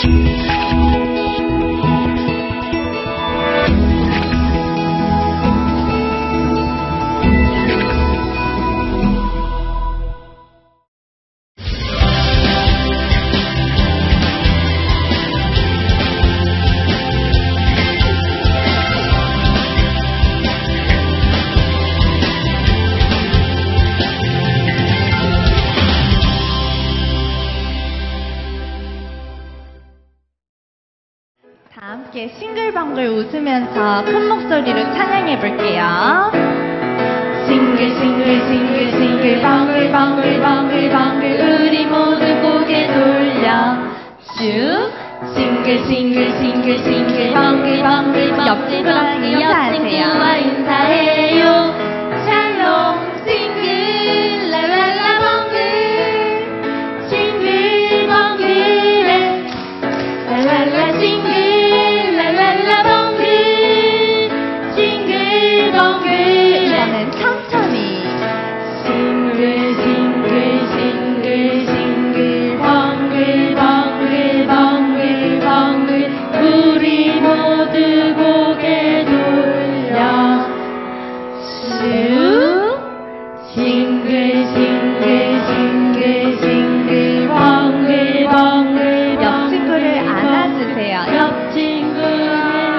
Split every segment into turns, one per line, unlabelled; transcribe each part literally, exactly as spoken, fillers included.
함께 싱글벙글 웃으면서 큰 목소리로 찬양해 볼게요. 싱글 싱글 싱글 싱글 벙글 벙글 벙글 벙글 우리 모두 고개 돌려 쭉 싱글 싱글 싱글 싱글 벙글 벙글 벙글 옆친구랑 인사하세요. 인사해요. 샬롬 싱글 랄랄라 벙글 싱글 벙글에 랄랄라 싱글 이번엔 천천히 싱글 싱글 싱글 싱글 벙글 벙글 벙글 벙글 우리 모두 고개 돌려 슈 싱글 싱글 싱글 싱글 벙글 벙글 옆 친구를 안아주세요. 옆 친구를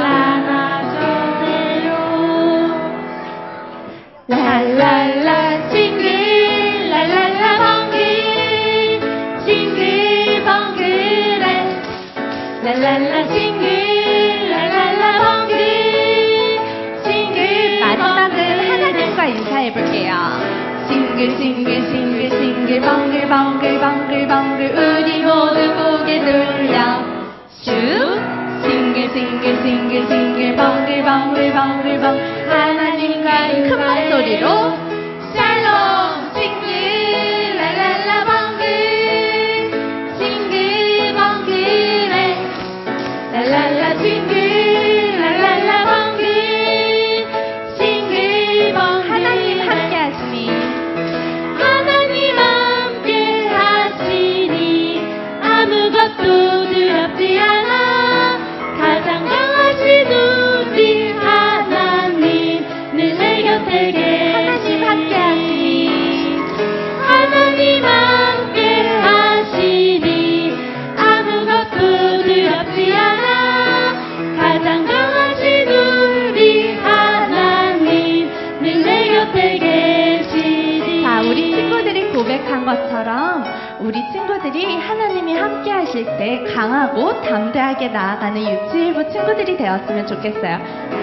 랄랄라 싱글 랄랄라 벙글 싱글 벙글에 랄랄라 싱글 랄랄라 벙글 싱글 마지막은 하나님과 인사해 볼게요. 싱글 싱글 싱글 싱글 벙글 벙글 벙글 벙글 우리 모두 고개 돌려 슈 싱글 싱글 싱글 싱글 벙글 벙글 벙글 벙글 하나님과 큰 목소리로 샬롬 싱글 랄랄라 벙글 싱글 벙글에 랄랄라 싱글 랄랄라 벙글 싱글 벙글 하나님 함께 하시니 하나님 함께 하시니 아무것도 두렵지 않아 가장 강하신 우리 하나님 늘 내 곁에 계시 하나님 함께 하시니 하나님 함께 하시니 아무것도 두렵지 않아 가장 강하신 우리 하나님 늘 내 곁에 계시니. 자, 우리 친구들이 고백한 것처럼 우리 친구들이 하나님이 함께 하실 때 강하고 담대하게 나아가는 유치일부 친구들이 되었으면 좋겠어요.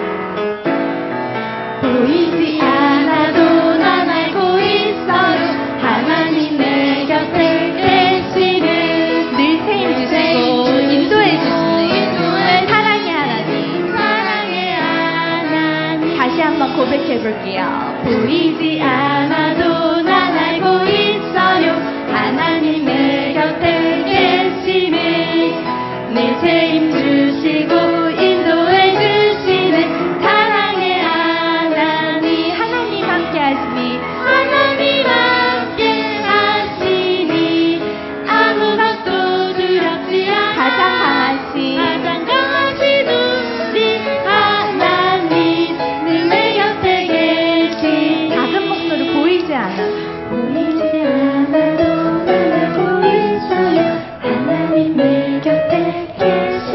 보이지 않아도 난 알고 있어요. 하나님 내 곁에 계시는 늘 세임 주시고 인도해 주시는 사랑의 하나님. 사랑의 하나님. 다시 한번 고백해 볼게요. 보이지 않아도 난 알고 있어요. 하나님 내 곁에 계시는 늘 세임 주시고 인도해 주시는 사랑의 하나님. 하나님 함께 하시니 하나님 함께 하시니 아무것도 두렵지 않아 가장 강하신 가장 강하신 우리 하나님 늘 내 곁에 계시. 작은 목소리 보이지 않아 보이지 않아도 난 알고 있어요. 하나님 내 곁에 계시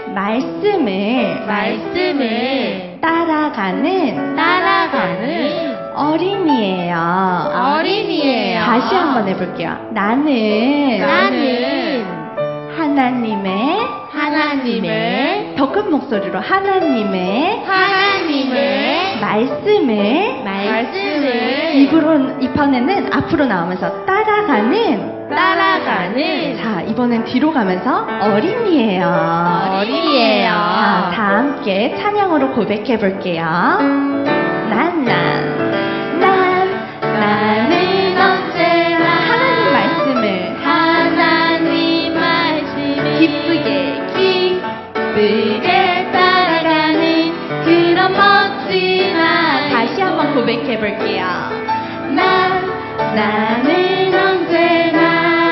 말씀을
말씀을
따라가는
따라가는
어린이에요.
어린이에요.
다시 한번 해볼게요. 나는
나는
하나님의
하나님의
더 큰 목소리로 하나님의
하나님의
말씀을
말씀을
입으로 입안에는 앞으로 나오면서 따라가는
따라가는
자 이번엔 뒤로 가면서 어린이에요.
어린이에요.
자, 다 함께 찬양으로 고백해 볼게요. 난, 난, 난, 나는 언제나 하나님 말씀을
하나님 말씀을
기쁘게,
기쁘게 따라가는 그런 멋진 아이.
다시 한번 고백해 볼게요.
난, 나는 언제나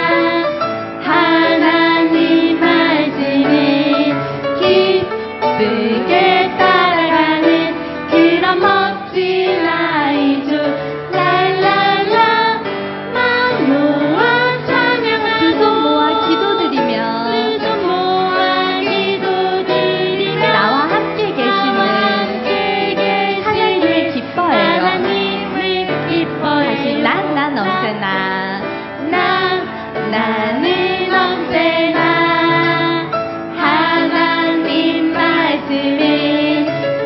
하나님 말씀을 기쁘게 따라가는 그런 멋진 아이죠. 랄랄라 마음 모아 찬양하고
두 손 모아 기도드리며
두 손 모아 기도드리며
나와 함께 계시는 하나님을 기뻐해요.
하나님을 기뻐해요.
다시 난, 난 언제나
난, 나는 언제나 하나님 말씀을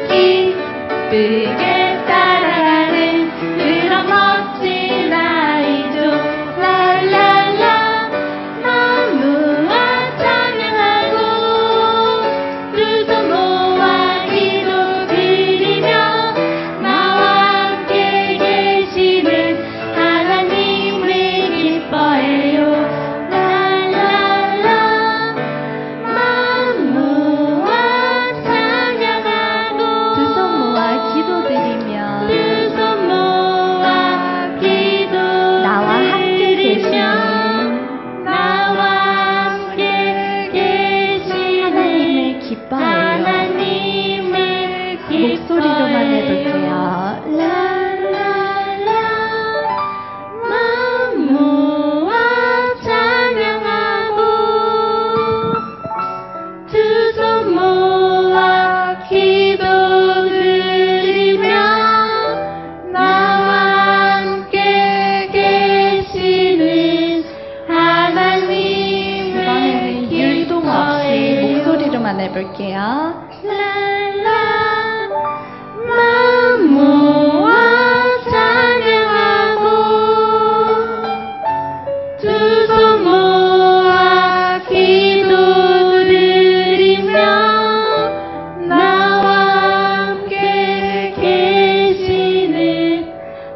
기쁘게 따라가는 그런 멋진 아이죠. 랄랄라 마음 모아 찬양하고 두 손 모아 기도드리며 나와 함께 계시는 하나님을 기뻐해요. 랄랄라 마음 모아 찬양하고
두 손 모아 기도드리며
두 손 모아 기도
나와 함께 계시는
나와 함께 계시는
하나님을 기뻐해요.
하나님을
목소리로만
기뻐해요.
해볼게요.
랄랄라 마음 모아 찬양하고 두 손 모아 기도드리며 나와 함께 계시는 하나님을
이번에는 율동 없이
기뻐해요.
목소리로만 해볼게요.
랄라 마음 모아 찬양하고 두 손 모아 기도드리며 나와 함께 계시는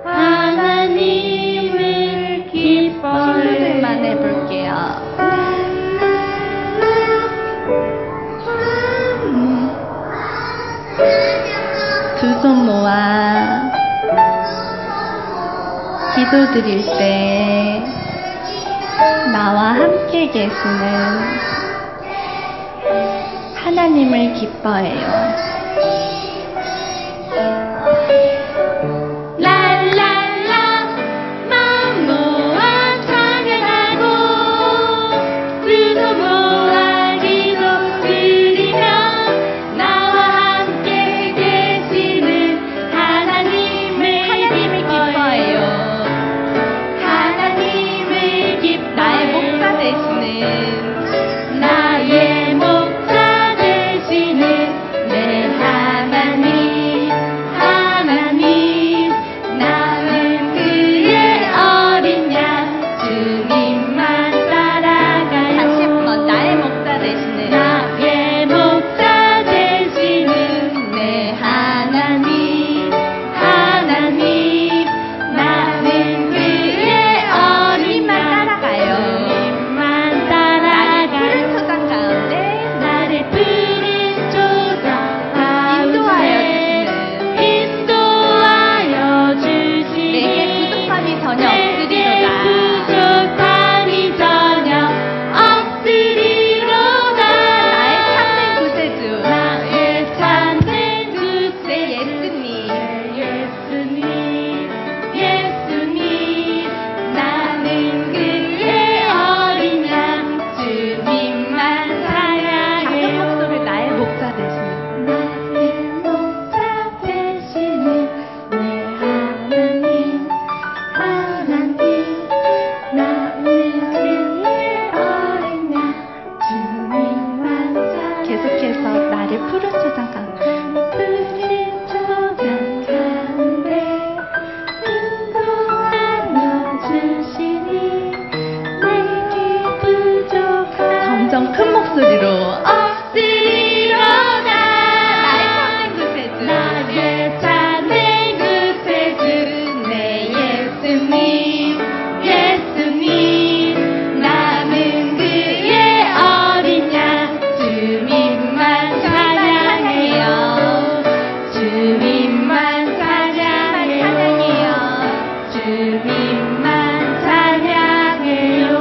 하나님을
친구들만
기뻐해요.
해볼게요. 두 손 모아 기도드릴 때 나와 함께 계시는 하나님을 기뻐해요.
랄랄라 마음 모아 찬양하고 두 손 모아 기도드리며 나와 함께 계시는 하나님을 기뻐해요. 하나님을 기뻐해요.
나의 목자 되시는
나의 목자 되시는 내
나를 푸른 초장 가운데
푸른 초장 가운데 누구 안겨주시니 내게 부족한
점점 큰 목소리로
없으리로다
나의 참된 구세주
나의 참된 구세주 내 예수님 예수님 나는 그의 어린 양 주님만 찬양해요 주님만 찬양해요 주님만 찬양해요.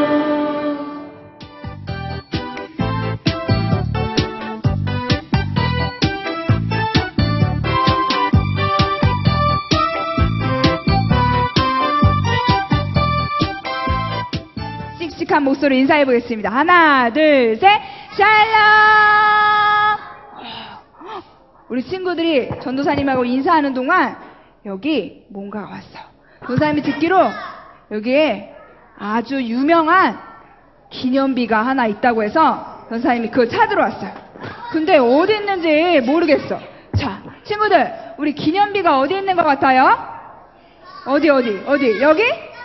씩씩한 목소리로 인사해 보겠습니다. 하나, 둘, 셋, 샬롬! 우리 친구들이 전도사님하고 인사하는 동안 여기 뭔가가 왔어요. 전도사님이 듣기로 여기에 아주 유명한 기념비가 하나 있다고 해서 전도사님이 그걸 찾으러 왔어요. 근데 어디 있는지 모르겠어. 자, 친구들, 우리 기념비가 어디 있는 것 같아요? 어디, 어디, 어디? 여기?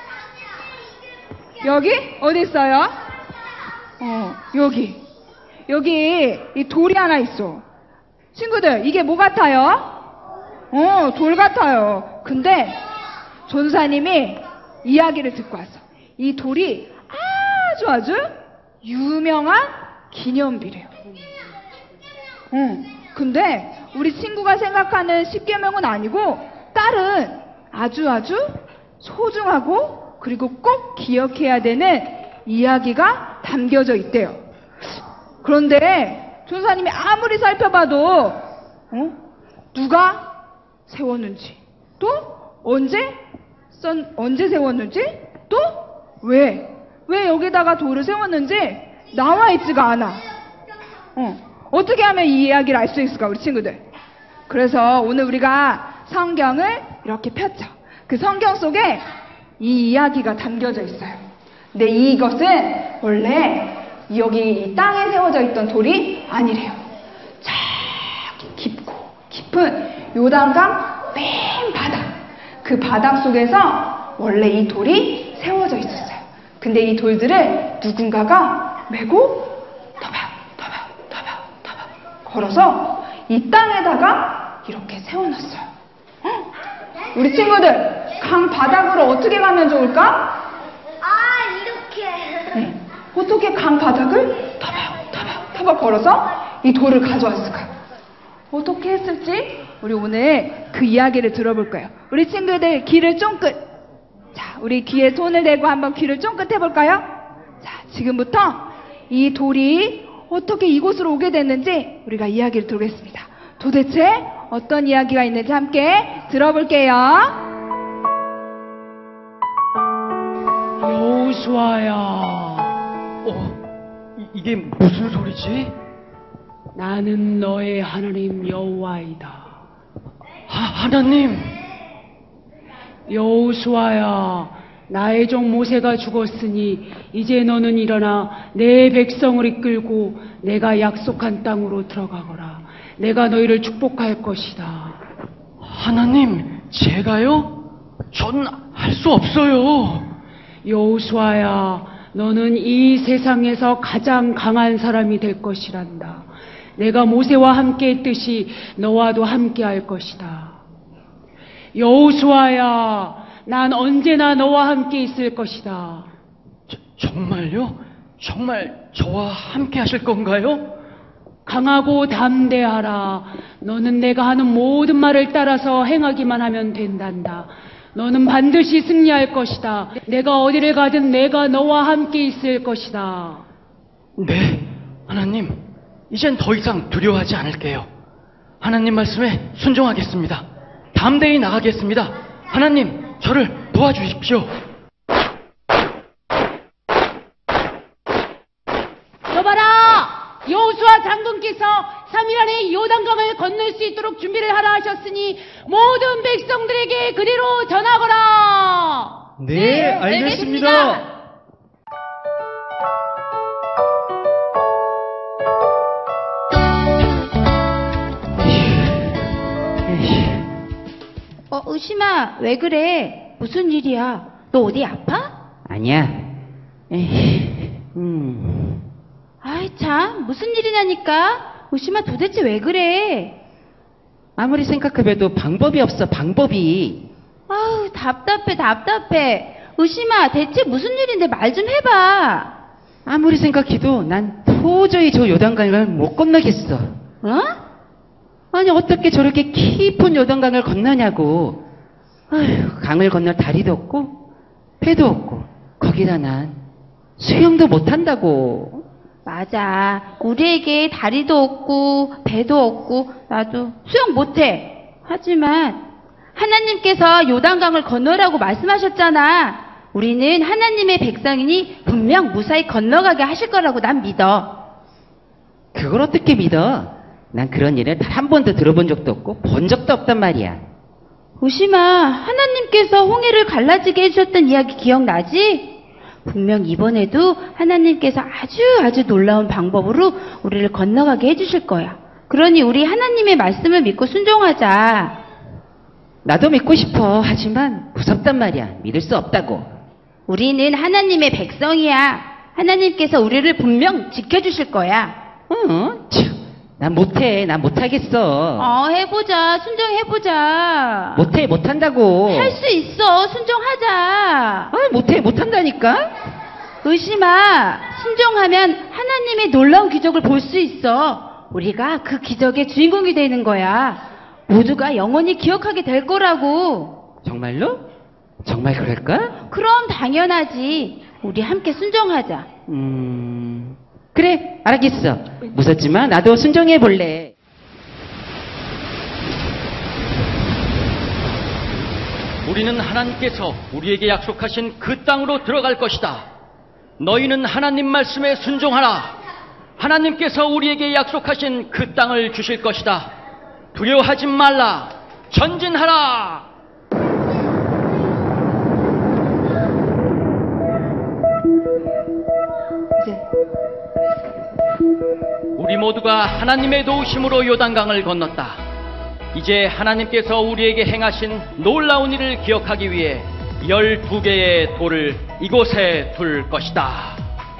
여기? 어디 있어요? 어, 여기. 여기 이 돌이 하나 있어. 친구들, 이게 뭐 같아요? 어, 돌 같아요. 근데 전사님이 이야기를 듣고 왔어. 이 돌이 아주 아주 유명한 기념비래요. 어, 근데 우리 친구가 생각하는 십계명은 아니고 다른 아주 아주 소중하고 그리고 꼭 기억해야 되는 이야기가 담겨져 있대요. 그런데 전사님이 아무리 살펴봐도 어? 누가 세웠는지 또 언제 썬, 언제 세웠는지 또 왜? 왜 여기다가 돌을 세웠는지 나와 있지가 않아. 어. 어떻게 하면 이 이야기를 알 수 있을까 우리 친구들? 그래서 오늘 우리가 성경을 이렇게 폈죠. 그 성경 속에 이 이야기가 담겨져 있어요. 근데 이것은 원래 여기 이 땅에 세워져 있던 돌이 아니래요. 저 깊고 깊은 요단강 맨 바닥, 그 바닥 속에서 원래 이 돌이 세워져 있었어요. 근데 이 돌들을 누군가가 메고 터박 터박 터박 터박 걸어서 이 땅에다가 이렇게 세워놨어요. 어? 우리 친구들, 강 바닥으로 어떻게 가면 좋을까?
아 이렇게
네. 어떻게 강 바닥을 타박 타박 타박 걸어서 이 돌을 가져왔을까요? 어떻게 했을지 우리 오늘 그 이야기를 들어볼 거예요. 우리 친구들 귀를 쫑긋. 자, 우리 귀에 손을 대고 한번 귀를 쫑긋 해볼까요? 자, 지금부터 이 돌이 어떻게 이곳으로 오게 됐는지 우리가 이야기를 들어보겠습니다. 도대체 어떤 이야기가 있는지 함께 들어볼게요.
여호수아야,
어, 이, 이게 무슨 소리지?
나는 너의 하나님 여호와이다.
하, 하나님!
여호수아야, 나의 종 모세가 죽었으니 이제 너는 일어나 내 백성을 이끌고 내가 약속한 땅으로 들어가거라. 내가 너희를 축복할 것이다.
하나님, 제가요? 전 할 수 없어요.
여호수아야, 너는 이 세상에서 가장 강한 사람이 될 것이란다. 내가 모세와 함께 했듯이 너와도 함께 할 것이다. 여호수아야, 난 언제나 너와 함께 있을 것이다.
저, 정말요? 정말 저와 함께 하실 건가요?
강하고 담대하라. 너는 내가 하는 모든 말을 따라서 행하기만 하면 된단다. 너는 반드시 승리할 것이다. 내가 어디를 가든 내가 너와 함께 있을 것이다.
네, 하나님, 이젠 더 이상 두려워하지 않을게요. 하나님 말씀에 순종하겠습니다. 담대히 나가겠습니다. 하나님, 저를 도와주십시오.
여봐라! 여호수아 장군께서 삼 일 안에 요단강을 건널 수 있도록 준비를 하라 하셨으니 모든 백성들에게 그대로 전하거라.
네, 알겠습니다.
어, 의심아, 왜 그래? 무슨 일이야? 너 어디 아파?
아니야. 에이, 음.
아이, 참, 무슨 일이냐니까? 의심아, 도대체 왜 그래?
아무리 생각해봐도 방법이 없어, 방법이.
아우, 답답해, 답답해. 의심아, 대체 무슨 일인데 말 좀 해봐.
아무리 생각해도 난 도저히 저 요단강을 못 건너겠어.
어?
아니, 어떻게 저렇게 깊은 요단강을 건너냐고. 아휴, 강을 건널 다리도 없고, 배도 없고, 거기다 난 수영도 못한다고.
맞아. 우리에게 다리도 없고, 배도 없고, 나도 수영 못해. 하지만, 하나님께서 요단강을 건너라고 말씀하셨잖아. 우리는 하나님의 백성이니 분명 무사히 건너가게 하실 거라고 난 믿어.
그걸 어떻게 믿어? 난 그런 일을 단 한 번도 들어본 적도 없고 본 적도 없단 말이야.
오심아, 하나님께서 홍해를 갈라지게 해주셨던 이야기 기억나지? 분명 이번에도 하나님께서 아주 아주 놀라운 방법으로 우리를 건너가게 해주실 거야. 그러니 우리 하나님의 말씀을 믿고 순종하자.
나도 믿고 싶어. 하지만 무섭단 말이야. 믿을 수 없다고.
우리는 하나님의 백성이야. 하나님께서 우리를 분명 지켜주실 거야.
어? 참, 난 못해. 난 못하겠어.
어, 해보자. 순종해보자.
못해. 못한다고.
할 수 있어. 순종하자.
아, 못해. 못한다니까?
의심아, 순종하면 하나님의 놀라운 기적을 볼 수 있어. 우리가 그 기적의 주인공이 되는 거야. 모두가 영원히 기억하게 될 거라고.
정말로? 정말 그럴까?
그럼 당연하지. 우리 함께 순종하자.
음... 그래, 알겠어. 무섭지만 나도 순종해 볼래.
우리는 하나님께서 우리에게 약속하신 그 땅으로 들어갈 것이다. 너희는 하나님 말씀에 순종하라. 하나님께서 우리에게 약속하신 그 땅을 주실 것이다. 두려워하지 말라. 전진하라.
이제
우리 모두가 하나님의 도우심으로 요단강을 건넜다. 이제 하나님께서 우리에게 행하신 놀라운 일을 기억하기 위해 열두 개의 돌을 이곳에 둘 것이다.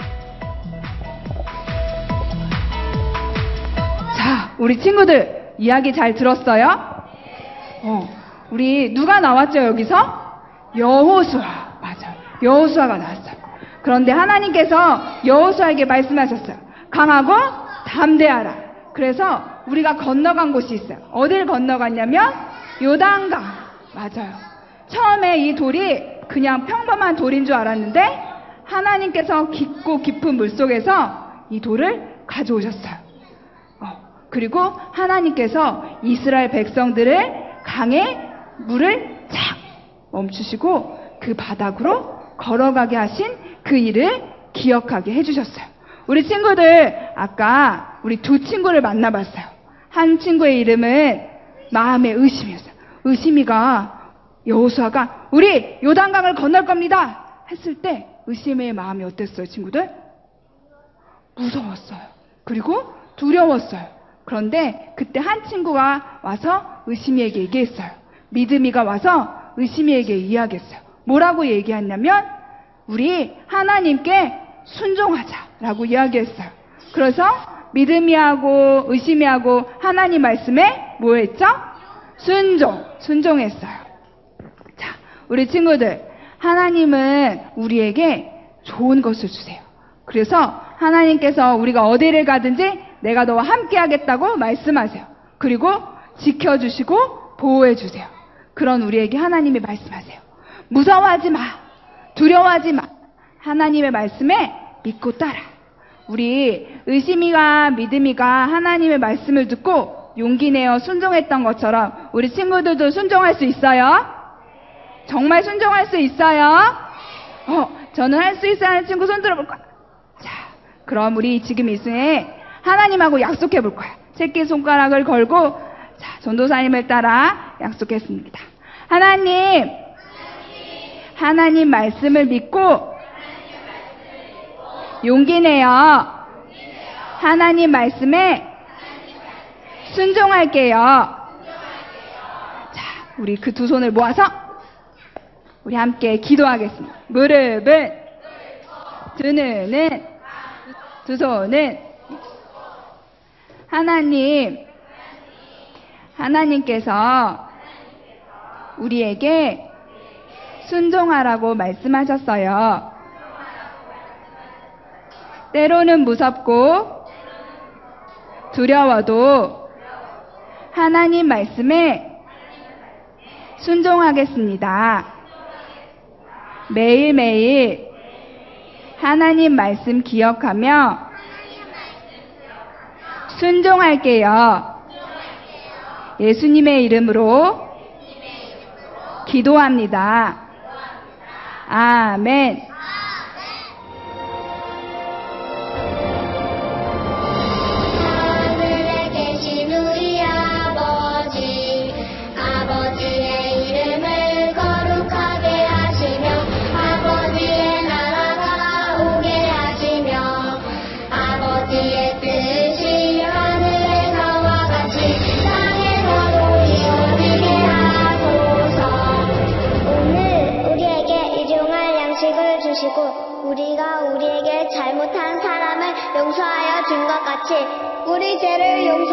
자, 우리 친구들 이야기 잘 들었어요? 어, 우리 누가 나왔죠 여기서? 여호수아. 맞아요. 여호수아가 나왔어요. 그런데 하나님께서 여호수아에게 말씀하셨어요. 강하고 담대하라. 그래서 우리가 건너간 곳이 있어요. 어딜 건너갔냐면 요단강. 맞아요. 처음에 이 돌이 그냥 평범한 돌인 줄 알았는데 하나님께서 깊고 깊은 물속에서 이 돌을 가져오셨어요. 어, 그리고 하나님께서 이스라엘 백성들을 강에 물을 착 멈추시고 그 바닥으로 걸어가게 하신 그 일을 기억하게 해주셨어요. 우리 친구들 아까 우리 두 친구를 만나봤어요. 한 친구의 이름은 마음의 의심이었어요. 의심이가 여호수아가 우리 요단강을 건널 겁니다 했을 때 의심의 마음이 어땠어요, 친구들? 무서웠어요. 그리고 두려웠어요. 그런데 그때 한 친구가 와서 의심이에게 얘기했어요. 믿음이가 와서 의심이에게 이야기했어요. 뭐라고 얘기했냐면 우리 하나님께 순종하자라고 이야기했어요. 그래서 믿음이하고 의심이하고 하나님 말씀에 뭐 했죠? 순종, 순종했어요. 자, 우리 친구들, 하나님은 우리에게 좋은 것을 주세요. 그래서 하나님께서 우리가 어디를 가든지 내가 너와 함께 하겠다고 말씀하세요. 그리고 지켜주시고 보호해주세요. 그런 우리에게 하나님이 말씀하세요. 무서워하지 마. 두려워하지 마. 하나님의 말씀에 믿고 따라. 우리 의심이가 믿음이가 하나님의 말씀을 듣고 용기 내어 순종했던 것처럼 우리 친구들도 순종할 수 있어요? 정말 순종할 수 있어요? 어, 저는 할 수 있어요 하는 친구 손 들어볼 거야. 자, 그럼 우리 지금 이 순에 하나님하고 약속해 볼 거야. 새끼손가락을 걸고 자, 전도사님을 따라 약속했습니다. 하나님, 하나님 말씀을 믿고 용기 내어 하나님 말씀에 순종할게요. 자, 우리 그 두 손을 모아서 우리 함께 기도하겠습니다. 무릎은, 두 눈은, 두 손은 하나님, 하나님께서 우리에게 순종하라고 말씀하셨어요. 때로는 무섭고 두려워도 하나님 말씀에 순종하겠습니다. 매일매일 하나님 말씀 기억하며 순종할게요. 예수님의 이름으로 기도합니다. 아멘.
하늘에 계신 우리 아버지, 아버지의 이름을 거룩하게 하시며 아버지의 나라가 오게 하시며 아버지의 뜻이 하늘에서와 같이 땅에서도 이루어지게 하소서. 오늘 우리에게 일용할 양식을 주시고 우리가 우리에게 잘못한 사람을 용서하여 준 것 같이 우리 죄를 용서